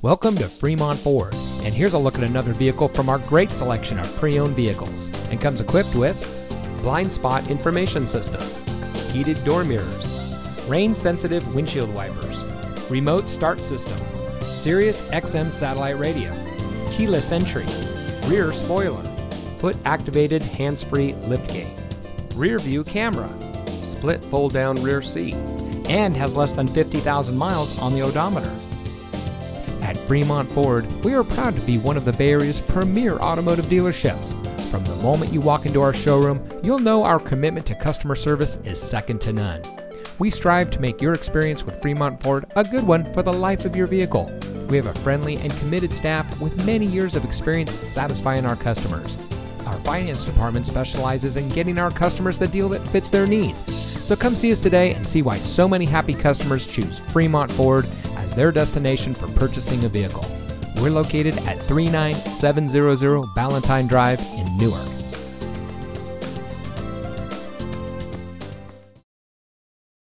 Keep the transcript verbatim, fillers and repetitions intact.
Welcome to Fremont Ford, and here's a look at another vehicle from our great selection of pre-owned vehicles, and comes equipped with blind spot information system, heated door mirrors, rain-sensitive windshield wipers, remote start system, Sirius X M satellite radio, keyless entry, rear spoiler, foot-activated hands-free liftgate, rear view camera, split fold-down rear seat, and has less than fifty thousand miles on the odometer. At Fremont Ford, we are proud to be one of the Bay Area's premier automotive dealerships. From the moment you walk into our showroom, you'll know our commitment to customer service is second to none. We strive to make your experience with Fremont Ford a good one for the life of your vehicle. We have a friendly and committed staff with many years of experience satisfying our customers. Our finance department specializes in getting our customers the deal that fits their needs. So come see us today and see why so many happy customers choose Fremont Ford as their destination for purchasing a vehicle. We're located at three nine seven zero zero Ballantine Drive in Newark.